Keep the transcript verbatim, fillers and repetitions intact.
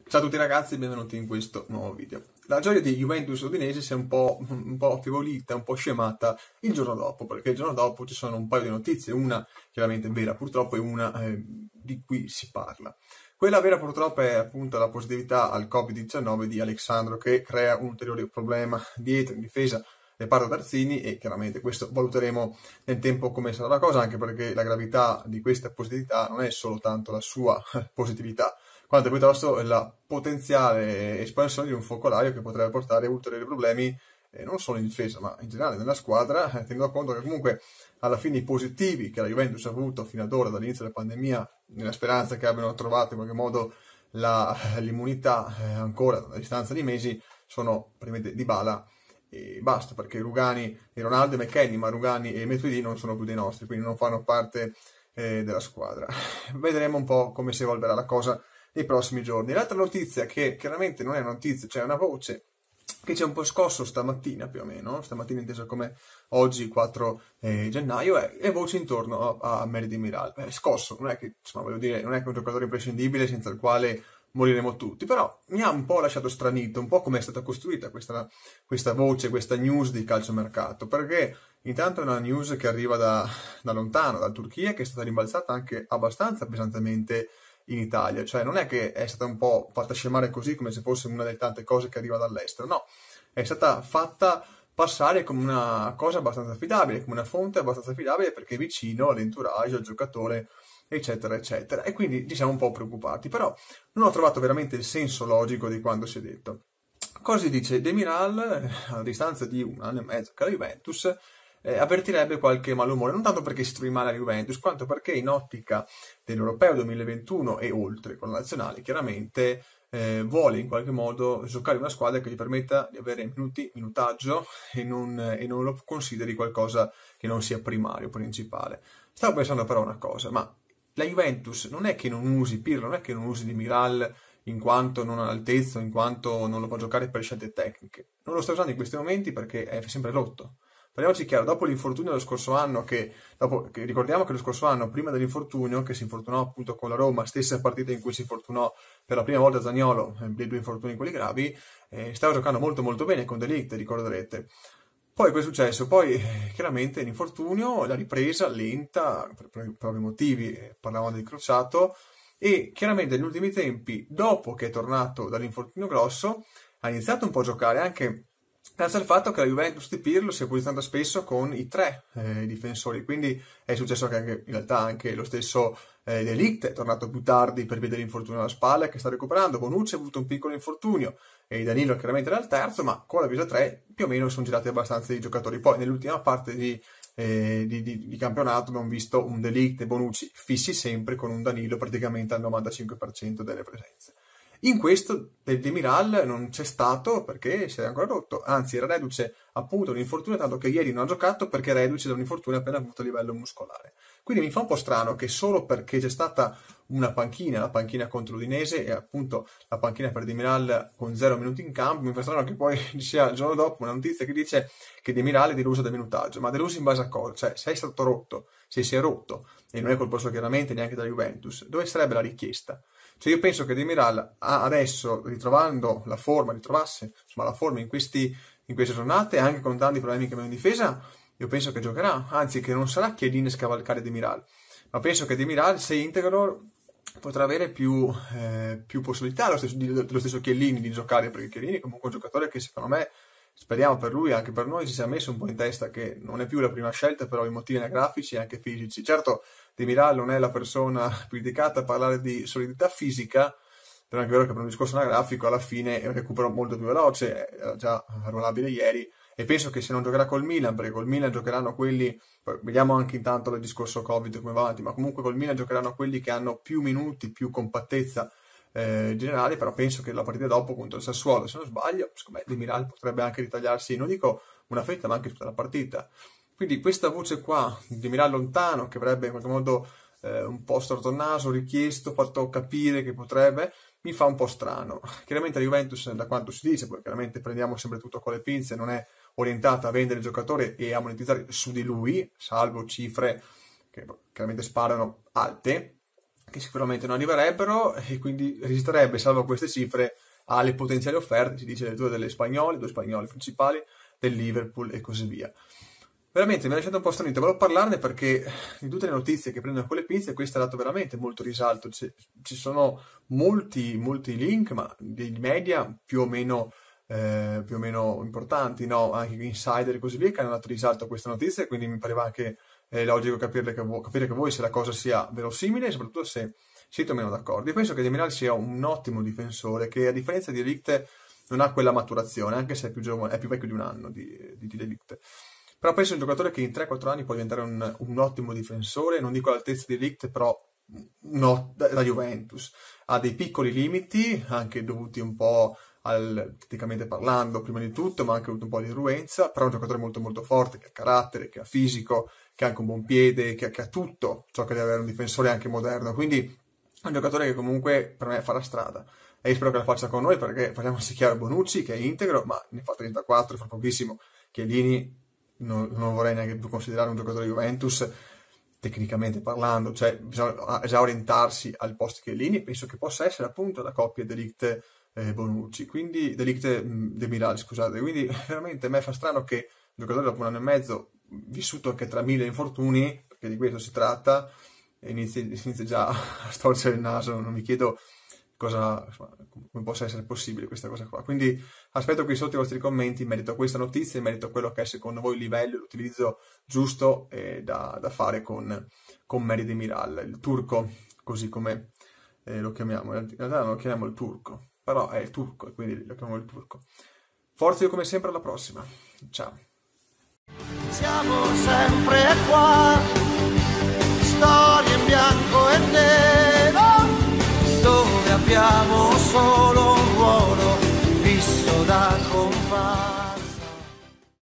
Ciao a tutti ragazzi, benvenuti in questo nuovo video. La gioia di Juventus Udinese si è un po', un po' affievolita, un po' scemata il giorno dopo, perché il giorno dopo ci sono un paio di notizie, una chiaramente vera purtroppo e una eh, di cui si parla. Quella vera purtroppo è appunto la positività al covid diciannove di Alex Sandro, che crea un ulteriore problema dietro in difesa reparto Tarzini, e chiaramente questo valuteremo nel tempo come sarà la cosa, anche perché la gravità di questa positività non è solo tanto la sua positività, quanto piuttosto la potenziale espansione di un focolaio che potrebbe portare ulteriori problemi eh, non solo in difesa ma in generale nella squadra, eh, tenendo conto che comunque alla fine i positivi che la Juventus ha avuto fino ad ora dall'inizio della pandemia, nella speranza che abbiano trovato in qualche modo l'immunità eh, ancora a distanza di mesi, sono praticamente Dybala e basta, perché Rugani e Ronaldo e McKennie, ma Rugani e Matuidi non sono più dei nostri, quindi non fanno parte eh, della squadra. Vedremo un po' come si evolverà la cosa nei prossimi giorni. L'altra notizia, che chiaramente non è una notizia, cioè è una voce che ci ha un po' scosso stamattina più o meno, stamattina inteso come oggi quattro eh, gennaio, è, è voce intorno a, a Mehdi Demiral. È scosso, non è che, insomma, voglio dire, non è che è un giocatore imprescindibile senza il quale moriremo tutti, però mi ha un po' lasciato stranito, un po' come è stata costruita questa, questa voce, questa news di calciomercato, perché intanto è una news che arriva da, da lontano, dalla Turchia, che è stata rimbalzata anche abbastanza pesantemente in Italia, cioè non è che è stata un po' fatta scemare così come se fosse una delle tante cose che arriva dall'estero, no, è stata fatta passare come una cosa abbastanza affidabile, come una fonte abbastanza affidabile, perché è vicino all'entourage, al giocatore, eccetera eccetera, e quindi ci siamo un po' preoccupati, però non ho trovato veramente il senso logico di quanto si è detto. Cosa si dice? Demiral, a distanza di un anno e mezzo che la Juventus eh, avvertirebbe qualche malumore, non tanto perché si trovi male la Juventus, quanto perché in ottica dell'Europeo duemilaventuno e oltre con la nazionale chiaramente eh, vuole in qualche modo giocare una squadra che gli permetta di avere minuti, minutaggio e non, e non lo consideri qualcosa che non sia primario, principale. Stavo pensando però una cosa, ma la Juventus non è che non usi Pirlo, non è che non usi Demiral in quanto non ha l'altezza, in quanto non lo fa giocare per scelte tecniche. Non lo sta usando in questi momenti perché è sempre rotto. Parliamoci chiaro, dopo l'infortunio dello scorso anno, che, dopo, che ricordiamo che lo scorso anno, prima dell'infortunio, che si infortunò appunto con la Roma, stessa partita in cui si infortunò per la prima volta Zaniolo, eh, dei due infortuni quelli gravi, eh, stava giocando molto molto bene con De Ligt, ricorderete. Poi cosa è successo? Poi eh, chiaramente l'infortunio, la ripresa lenta, per, per, per ovvi motivi, eh, parlavamo del crociato, e chiaramente negli ultimi tempi, dopo che è tornato dall'infortunio grosso, ha iniziato un po' a giocare anche grazie al fatto che la Juventus di Pirlo si è posizionata spesso con i tre eh, difensori, quindi è successo che anche, in realtà anche lo stesso eh, De Ligt è tornato più tardi per via dell'infortunio alla spalla, che sta recuperando. Bonucci ha avuto un piccolo infortunio e Danilo chiaramente era il terzo, ma con la Visa tre più o meno sono girati abbastanza i giocatori. Poi nell'ultima parte di, eh, di, di, di campionato abbiamo visto un De Ligt e Bonucci fissi sempre, con un Danilo praticamente al novantacinque per cento delle presenze. In questo del Demiral non c'è stato perché si è ancora rotto, anzi era reduce appunto da un infortunio, tanto che ieri non ha giocato perché era reduce da un infortunio appena avuto a livello muscolare. Quindi mi fa un po' strano che solo perché c'è stata una panchina, la panchina contro l'Udinese e appunto la panchina per Demiral con zero minuti in campo, mi fa strano che poi ci sia il giorno dopo una notizia che dice che Demiral è deluso del minutaggio, ma deluso in base a cosa? Cioè, se è stato rotto, se si è rotto, e non è colpa sua chiaramente neanche della Juventus, dove sarebbe la richiesta? Cioè io penso che Demiral adesso, ritrovando la forma, ritrovasse insomma, la forma in, questi, in queste giornate, anche con tanti problemi che abbiamo in difesa, io penso che giocherà, anzi che non sarà Chiellini a scavalcare Demiral, ma penso che Demiral, se integro, potrà avere più, eh, più possibilità lo stesso, dello stesso Chiellini di giocare, perché Chiellini è comunque un giocatore che secondo me, speriamo per lui, anche per noi, si sia messo un po' in testa che non è più la prima scelta, però i motivi anagrafici e anche fisici. Certo, Demiral non è la persona più indicata a parlare di solidità fisica, però è anche vero che per un discorso anagrafico alla fine è un recupero molto più veloce, era già arruolabile ieri, e penso che se non giocherà col Milan, perché col Milan giocheranno quelli, poi vediamo anche intanto il discorso Covid come va avanti, ma comunque col Milan giocheranno quelli che hanno più minuti, più compattezza eh, generale, però penso che la partita dopo contro il Sassuolo, se non sbaglio, secondo me Demiral potrebbe anche ritagliarsi, non dico una fetta, ma anche tutta la partita. Quindi questa voce qua, Demiral lontano, che avrebbe in qualche modo eh, un po' storto il naso, richiesto, fatto capire che potrebbe, mi fa un po' strano. Chiaramente la Juventus, da quanto si dice, poi chiaramente prendiamo sempre tutto con le pinze, non è orientata a vendere il giocatore e a monetizzare su di lui, salvo cifre che chiaramente sparano alte, che sicuramente non arriverebbero, e quindi resisterebbe, salvo queste cifre, alle potenziali offerte, si dice, due delle spagnole, due spagnoli principali, del Liverpool e così via. Veramente mi ha lasciato un po' stranito, volevo parlarne perché di tutte le notizie che prendono con le pinze, questo ha dato veramente molto risalto. C- ci sono molti, molti link, ma dei media più o meno, eh, più o meno importanti, no? Anche insider e così via, che hanno dato risalto a questa notizia, e quindi mi pareva anche eh, logico capire che, vo- capire che voi se la cosa sia verosimile e soprattutto se siete o meno d'accordo. Io penso che Demiral sia un ottimo difensore che, a differenza di De Ligt, non ha quella maturazione, anche se è più, giovane, è più vecchio di un anno di, di, di De Ligt. Però penso sia un giocatore che in tre quattro anni può diventare un, un ottimo difensore, non dico all'altezza di De Ligt, però no, da, da Juventus. Ha dei piccoli limiti, anche dovuti un po' al, tecnicamente parlando, prima di tutto, ma anche un po' di irruenza, però è un giocatore molto molto forte, che ha carattere, che ha fisico, che ha anche un buon piede, che, che ha tutto ciò che deve avere un difensore anche moderno. Quindi è un giocatore che comunque per me farà strada. E spero che la faccia con noi, perché parliamoci chiaro, Bonucci, che è integro, ma ne fa trentaquattro, fa pochissimo. Chiellini non, non vorrei neanche più considerare un giocatore di Juventus, tecnicamente parlando, cioè bisogna già orientarsi al posto Chiellini. Penso che possa essere appunto la coppia De Ligt eh, Bonucci, quindi De Ligt Demiral, scusate. Quindi veramente a me fa strano che un giocatore dopo un anno e mezzo, vissuto anche tra mille infortuni, perché di questo si tratta, inizia, inizia già a storcere il naso. Non mi chiedo cosa, come possa essere possibile questa cosa qua. Quindi aspetto qui sotto i vostri commenti in merito a questa notizia, in merito a quello che è secondo voi il livello, l'utilizzo giusto eh, da, da fare con, con Merih Demiral, il turco, così come eh, lo chiamiamo. In realtà non lo chiamiamo il turco, però è il turco, e quindi lo chiamiamo il turco. Forza, io come sempre, alla prossima. Ciao. Siamo sempre qua, storie in bianco e nero, dove abbiamo